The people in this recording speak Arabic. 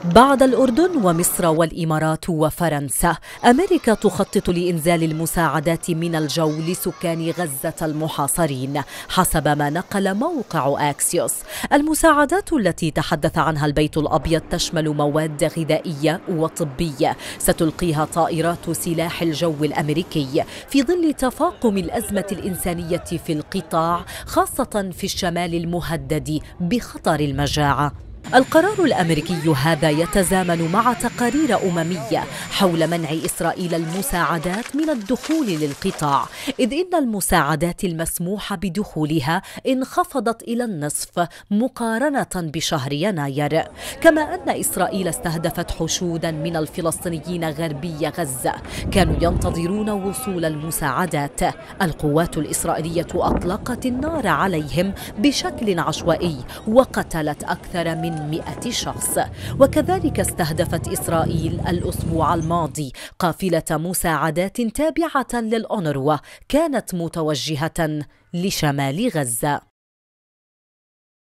بعد الأردن ومصر والإمارات وفرنسا، أمريكا تخطط لإنزال المساعدات من الجو لسكان غزة المحاصرين حسب ما نقل موقع أكسيوس. المساعدات التي تحدث عنها البيت الأبيض تشمل مواد غذائية وطبية ستلقيها طائرات سلاح الجو الأمريكي في ظل تفاقم الأزمة الإنسانية في القطاع، خاصة في الشمال المهدد بخطر المجاعة. القرار الأمريكي هذا يتزامن مع تقارير أممية حول منع إسرائيل المساعدات من الدخول للقطاع، إذ إن المساعدات المسموح بدخولها انخفضت إلى النصف مقارنة بشهر يناير. كما أن إسرائيل استهدفت حشودا من الفلسطينيين غربي غزة كانوا ينتظرون وصول المساعدات. القوات الإسرائيلية أطلقت النار عليهم بشكل عشوائي وقتلت أكثر من 100 شخص. وكذلك استهدفت إسرائيل الأسبوع الماضي قافلة مساعدات تابعة للأونروا كانت متوجهة لشمال غزة.